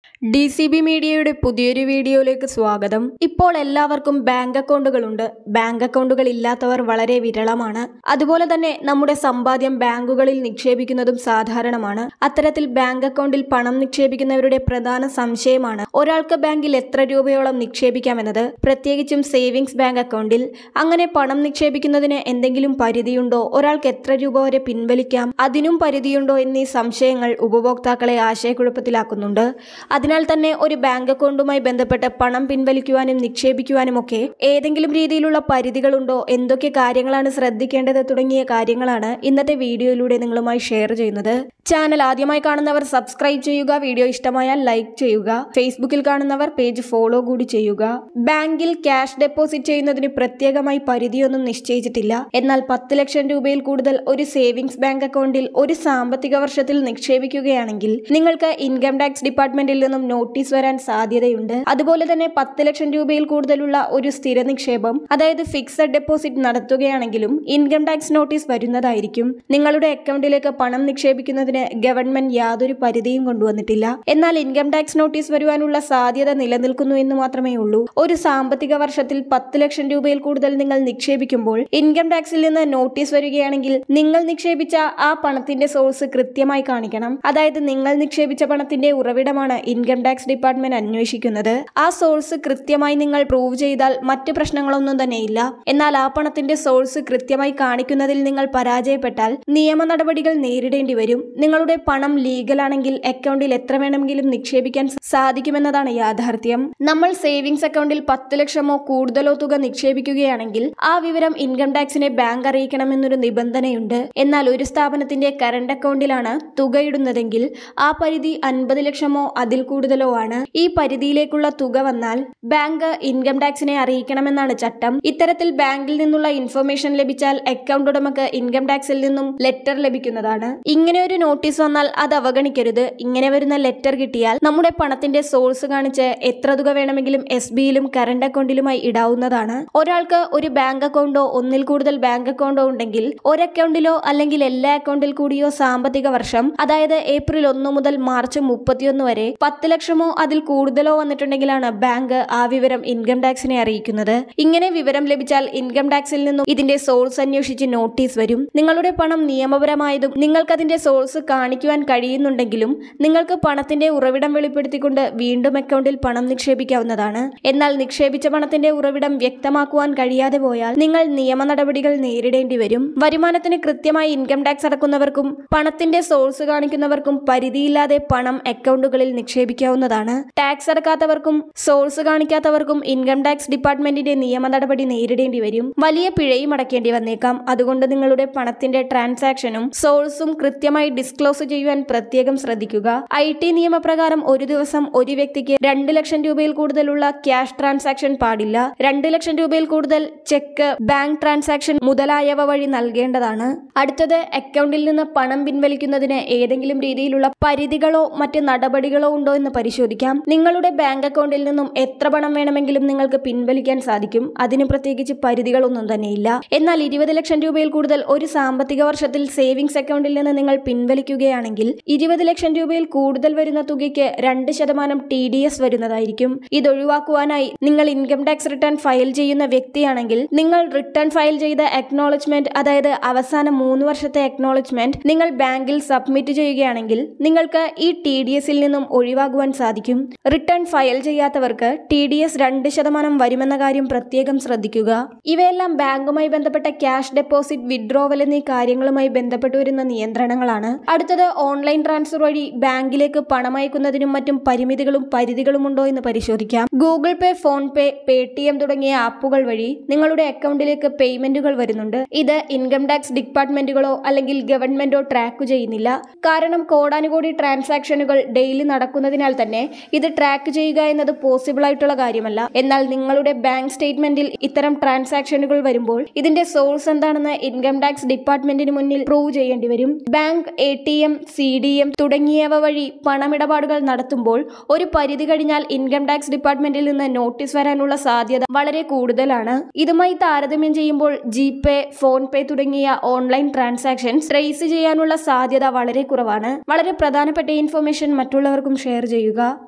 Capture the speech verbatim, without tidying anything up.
D C B മീഡിയയുടെ പുതിയൊരു വീഡിയോയിലേക്ക് സ്വാഗതം. ഇപ്പോൾ എല്ലാവർക്കും ബാങ്ക് അക്കൗണ്ടുകളുണ്ട്. ബാങ്ക് അക്കൗണ്ടുകൾ ഇല്ലാത്തവർ വളരെ വിരളമാണ്. അതുപോലെ തന്നെ നമ്മുടെ സമ്പാദ്യം ബാങ്കുകളിൽ നിക്ഷേപിക്കുന്നതും സാധാരണമാണ്. അത്തരത്തിൽ ബാങ്ക് അക്കൗണ്ടിൽ പണം നിക്ഷേപിക്കുന്നവരുടെ പ്രധാന സംശയമാണ് ഒരാൾക്ക് ബാങ്കിൽ എത്ര രൂപയോളം നിക്ഷേപിക്കാമെന്നത്, പ്രത്യേകിച്ചും സേവിങ്സ് ബാങ്ക് അക്കൗണ്ടിൽ. അങ്ങനെ പണം നിക്ഷേപിക്കുന്നതിന് എന്തെങ്കിലും പരിധിയുണ്ടോ? ഒരാൾക്ക് എത്ര രൂപ വരെ പിൻവലിക്കാം? അതിനും പരിധിയുണ്ടോ എന്നീ സംശയങ്ങൾ ഉപഭോക്താക്കളെ ആശയക്കുഴപ്പത്തിലാക്കുന്നുണ്ട്. അതിനാൽ തന്നെ ഒരു ബാങ്ക് അക്കൗണ്ടുമായി ബന്ധപ്പെട്ട് പണം പിൻവലിക്കുവാനും നിക്ഷേപിക്കുവാനുമൊക്കെ ഏതെങ്കിലും രീതിയിലുള്ള പരിധികളുണ്ടോ, എന്തൊക്കെ കാര്യങ്ങളാണ് ശ്രദ്ധിക്കേണ്ടത് തുടങ്ങിയ കാര്യങ്ങളാണ് ഇന്നത്തെ വീഡിയോയിലൂടെ നിങ്ങളുമായി ഷെയർ ചെയ്യുന്നത്. ചാനൽ ആദ്യമായി കാണുന്നവർ സബ്സ്ക്രൈബ് ചെയ്യുക, വീഡിയോ ഇഷ്ടമായാൽ ലൈക്ക് ചെയ്യുക, ഫേസ്ബുക്കിൽ കാണുന്നവർ പേജ് ഫോളോ കൂടി ചെയ്യുക. ബാങ്കിൽ ക്യാഷ് ഡെപ്പോസിറ്റ് ചെയ്യുന്നതിന് പ്രത്യേകമായി പരിധിയൊന്നും നിശ്ചയിച്ചിട്ടില്ല. എന്നാൽ പത്ത് ലക്ഷം രൂപയിൽ കൂടുതൽ ഒരു സേവിങ്സ് ബാങ്ക് അക്കൗണ്ടിൽ ഒരു സാമ്പത്തിക വർഷത്തിൽ നിക്ഷേപിക്കുകയാണെങ്കിൽ നിങ്ങൾക്ക് ഇൻകം ടാക്സ് ഡിപ്പാർട്ട്മെന്റിൽ നിന്നും നോട്ടീസ് വരാൻ സാധ്യതയുണ്ട്. അതുപോലെ തന്നെ പത്ത് ലക്ഷം രൂപയിൽ കൂടുതലുള്ള ഒരു സ്ഥിര നിക്ഷേപം, അതായത് ഫിക്സഡ് ഡെപ്പോസിറ്റ് നടത്തുകയാണെങ്കിലും ഇൻകം ടാക്സ് നോട്ടീസ് വരുന്നതായിരിക്കും. നിങ്ങളുടെ അക്കൗണ്ടിലേക്ക് പണം നിക്ഷേപിക്കുന്നതിന് ഗവൺമെന്റ് യാതൊരു പരിധിയും കൊണ്ടുവന്നിട്ടില്ല. എന്നാൽ ഇൻകം ടാക്സ് നോട്ടീസ് വരുവാനുള്ള സാധ്യത നിലനിൽക്കുന്നു എന്ന് മാത്രമേ ഉള്ളൂ. ഒരു സാമ്പത്തിക വർഷത്തിൽ പത്ത് ലക്ഷം രൂപയിൽ കൂടുതൽ നിങ്ങൾ നിക്ഷേപിക്കുമ്പോൾ ഇൻകം ടാക്സിൽ നിന്ന് നോട്ടീസ് വരികയാണെങ്കിൽ നിങ്ങൾ നിക്ഷേപിച്ച ആ പണത്തിന്റെ സോഴ്സ് കൃത്യമായി കാണിക്കണം. അതായത് നിങ്ങൾ നിക്ഷേപിച്ച പണത്തിന്റെ ഉറവിടമാണ് ഇൻകം ടാക്സ് ഡിപ്പാർട്ട്മെന്റ് അന്വേഷിക്കുന്നത്. ആ സോഴ്സ് കൃത്യമായി നിങ്ങൾ പ്രൂവ് ചെയ്താൽ മറ്റു പ്രശ്നങ്ങളൊന്നും തന്നെയില്ല. എന്നാൽ ആ പണത്തിന്റെ സോഴ്സ് കൃത്യമായി കാണിക്കുന്നതിൽ നിങ്ങൾ പരാജയപ്പെട്ടാൽ നിയമ നടപടികൾ നേരിടേണ്ടി വരും. നിങ്ങളുടെ പണം ലീഗലാണെങ്കിൽ അക്കൗണ്ടിൽ എത്ര വേണമെങ്കിലും നിക്ഷേപിക്കാൻ സാധിക്കുമെന്നതാണ് യാഥാർത്ഥ്യം. നമ്മൾ സേവിങ്സ് അക്കൗണ്ടിൽ പത്ത് ലക്ഷമോ കൂടുതലോ തുക നിക്ഷേപിക്കുകയാണെങ്കിൽ ആ വിവരം ഇൻകം ടാക്സിനെ ബാങ്ക് അറിയിക്കണമെന്നൊരു നിബന്ധനയുണ്ട്. എന്നാൽ ഒരു സ്ഥാപനത്തിന്റെ കറണ്ട് അക്കൗണ്ടിലാണ് തുക ഇടുന്നതെങ്കിൽ ആ പരിധി അൻപത് ലക്ഷമോ അതിൽ കൂടുതലോ ആണ്. ഈ പരിധിയിലേക്കുള്ള തുക വന്നാൽ ബാങ്ക് ഇൻകം ടാക്സിനെ അറിയിക്കണമെന്നാണ് ചട്ടം. ഇത്തരത്തിൽ ബാങ്കിൽ നിന്നുള്ള ഇൻഫർമേഷൻ ലഭിച്ചാൽ അക്കൗണ്ട് ഉടമക്ക് ഇൻകം ടാക്സിൽ നിന്നും ലെറ്റർ ലഭിക്കുന്നതാണ്. ഇങ്ങനെ ഒരു നോട്ടീസ് വന്നാൽ അത് അവഗണിക്കരുത്. ഇങ്ങനെ വരുന്ന ലെറ്റർ കിട്ടിയാൽ നമ്മുടെ പണത്തിന്റെ സോഴ്സ് കാണിച്ച് എത്ര തുക വേണമെങ്കിലും എസ് ബിയിലും കറണ്ട് അക്കൗണ്ടിലുമായി ഇടാവുന്നതാണ്. ഒരാൾക്ക് ഒരു ബാങ്ക് അക്കൗണ്ടോ ഒന്നിൽ കൂടുതൽ ബാങ്ക് അക്കൗണ്ടോ ഉണ്ടെങ്കിൽ ഒരു അക്കൗണ്ടിലോ അല്ലെങ്കിൽ എല്ലാ അക്കൗണ്ടിൽ കൂടിയോ സാമ്പത്തിക വർഷം, അതായത് ഏപ്രിൽ ഒന്ന് മുതൽ മാർച്ച് മുപ്പത്തിയൊന്ന് വരെ പത്ത് ലക്ഷമോ അതിൽ കൂടുതലോ വന്നിട്ടുണ്ടെങ്കിലാണ് ബാങ്ക് ആ വിവരം ഇൻകം ടാക്സിനെ അറിയിക്കുന്നത്. ഇങ്ങനെ വിവരം ലഭിച്ചാൽ ഇൻകം ടാക്സിൽ നിന്നും ഇതിന്റെ സോഴ്സ് അന്വേഷിച്ച് നോട്ടീസ് വരും. നിങ്ങളുടെ പണം നിയമപരമായതും നിങ്ങൾക്ക് അതിന്റെ സോഴ്സ് കാണിക്കുവാൻ കഴിയുന്നുണ്ടെങ്കിലും നിങ്ങൾക്ക് പണത്തിന്റെ ഉറവിടം വെളിപ്പെടുത്തിക്കൊണ്ട് വീണ്ടും അക്കൗണ്ടിൽ പണം നിക്ഷേപിക്കാവുന്നതാണ്. എന്നാൽ നിക്ഷേപിച്ച പണത്തിന്റെ ഉറവിടം വ്യക്തമാക്കുവാൻ കഴിയാതെ പോയാൽ നിങ്ങൾ നിയമ നടപടികൾ നേരിടേണ്ടി വരും. വരുമാനത്തിന് കൃത്യമായി ഇൻകം ടാക്സ് അടക്കുന്നവർക്കും പണത്തിന്റെ സോഴ്സ് കാണിക്കുന്നവർക്കും പരിധിയില്ലാതെ പണം അക്കൗണ്ടുകളിൽ നിക്ഷേപിക്കാവുന്നതാണ്. ടാക്സ് അടക്കാത്തവർക്കും സോഴ്സ് കാണിക്കാത്തവർക്കും ഇൻകം ടാക്സ് ഡിപ്പാർട്ട്മെന്റിന്റെ നിയമ നടപടി നേരിടേണ്ടി വരും. വലിയ പിഴയും അടക്കേണ്ടി വന്നേക്കാം. അതുകൊണ്ട് നിങ്ങളുടെ പണത്തിന്റെ ട്രാൻസാക്ഷനും സോഴ്സും കൃത്യമായി ഡിസ്ക്ലോസ് ചെയ്യുവാൻ പ്രത്യേകം ശ്രദ്ധിക്കുക. ഐ ടി നിയമപ്രകാരം ഒരു ദിവസം ഒരു വ്യക്തിക്ക് രണ്ട് ലക്ഷം രൂപയിൽ കൂടുതലുള്ള ക്യാഷ് ട്രാൻസാക്ഷൻ പാടില്ല. രണ്ട് ലക്ഷം രൂപയിൽ കൂടുതൽ ചെക്ക്, ബാങ്ക് ട്രാൻസാക്ഷൻ മുതലായവ വഴി നൽകേണ്ടതാണ്. അടുത്തത്, അക്കൗണ്ടിൽ നിന്ന് പണം പിൻവലിക്കുന്നതിന് ഏതെങ്കിലും രീതിയിലുള്ള പരിധികളോ മറ്റ് നടപടികളോ ഉണ്ടോ എന്ന് പരിശോധിക്കാം. നിങ്ങളുടെ ബാങ്ക് അക്കൗണ്ടിൽ നിന്നും എത്ര പണം വേണമെങ്കിലും നിങ്ങൾക്ക് പിൻവലിക്കാൻ സാധിക്കും. അതിന് പ്രത്യേകിച്ച് പരിധികളൊന്നും തന്നെയില്ല. എന്നാൽ ഇരുപത് ലക്ഷം രൂപയിൽ കൂടുതൽ ഒരു സാമ്പത്തിക വർഷത്തിൽ സേവിങ്സ് അക്കൗണ്ടിൽ നിന്ന് നിങ്ങൾ പിൻവലിക്കുകയാണെങ്കിൽ ഇരുപത് ലക്ഷം രൂപയിൽ കൂടുതൽ വരുന്ന തുകയ്ക്ക് രണ്ട് ശതമാനം ടി ഡി എസ് വരുന്നതായിരിക്കും. ഇതൊഴിവാക്കുവാനായി നിങ്ങൾ ഇൻകം ടാക്സ് റിട്ടേൺ ഫയൽ ചെയ്യുന്ന വ്യക്തിയാണെങ്കിൽ നിങ്ങൾ റിട്ടേൺ ഫയൽ ചെയ്ത അക്നോളജ്മെന്റ്, അതായത് അവസാന മൂന്ന് വർഷത്തെ അക്നോളജ്മെന്റ് നിങ്ങൾ ബാങ്കിൽ സബ്മിറ്റ് ചെയ്യുകയാണെങ്കിൽ നിങ്ങൾക്ക് ഈ ടി ഡി എസിൽ നിന്നും ഒഴിവാകുവാൻ സാധിക്കും. റിട്ടേൺ ഫയൽ ചെയ്യാത്തവർക്ക് ടി ഡി എസ് രണ്ട് ശതമാനം വരുമെന്ന കാര്യം പ്രത്യേകം ശ്രദ്ധിക്കുക. ഇവയെല്ലാം ബാങ്കുമായി ബന്ധപ്പെട്ട ക്യാഷ് ഡെപ്പോസിറ്റ്, വിഡ്രോവൽ എന്നീ കാര്യങ്ങളുമായി ബന്ധപ്പെട്ടു വരുന്ന നിയന്ത്രണങ്ങളാണ്. അടുത്തത്, ഓൺലൈൻ ട്രാൻസ്ഫർ വഴി ബാങ്കിലേക്ക് പണം അയക്കുന്നതിനും മറ്റും പരിമിതികളും പരിധികളും ഉണ്ടോ എന്ന് പരിശോധിക്കാം. Google Pay, PhonePe, Paytm തുടങ്ങിയ ആപ്പുകൾ വഴി നിങ്ങളുടെ അക്കൗണ്ടിലേക്ക് പേയ്മെന്റുകൾ വരുന്നുണ്ട്. ഇത് ഇൻകം ടാക്സ് ഡിപ്പാർട്ട്മെന്റുകളോ അല്ലെങ്കിൽ ഗവൺമെന്റോ ട്രാക്ക് ചെയ്യുന്നില്ല. കാരണം കോടാനുകോടി ട്രാൻസാക്ഷനുകൾ ഡെയിലി നടക്കുന്നതിനാൽ തന്നെ ഇത് ട്രാക്ക് ചെയ്യുക എന്നത് പോസിബിൾ ആയിട്ടുള്ള കാര്യമല്ല. എന്നാൽ നിങ്ങളുടെ ബാങ്ക് സ്റ്റേറ്റ്മെന്റിൽ ഇത്തരം ട്രാൻസാക്ഷനുകൾ വരുമ്പോൾ ഇതിന്റെ സോഴ്സ് എന്താണെന്ന് ഇൻകം ടാക്സ് ഡിപ്പാർട്ട്മെന്റിന് മുന്നിൽ പ്രൂവ് ചെയ്യേണ്ടി വരും. Bank, A T M, C D M തുടങ്ങിയവ വഴി പണമിടപാടുകൾ നടത്തുമ്പോൾ ഒരു പരിധി കഴിഞ്ഞാൽ ഇൻകം ടാക്സ് ഡിപ്പാർട്ട്മെന്റിൽ നിന്ന് നോട്ടീസ് വരാനുള്ള സാധ്യത വളരെ കൂടുതലാണ്. ഇതുമായി താരതമ്യം ചെയ്യുമ്പോൾ ജി പേ, ഫോൺ പേ തുടങ്ങിയ ഓൺലൈൻ ട്രാൻസാക്ഷൻസ് ട്രേസ് ചെയ്യാനുള്ള സാധ്യത വളരെ കുറവാണ്. വളരെ പ്രധാനപ്പെട്ട ഇൻഫർമേഷൻ മറ്റുള്ളവർക്കും ഷെയർ ചെയ്യുക.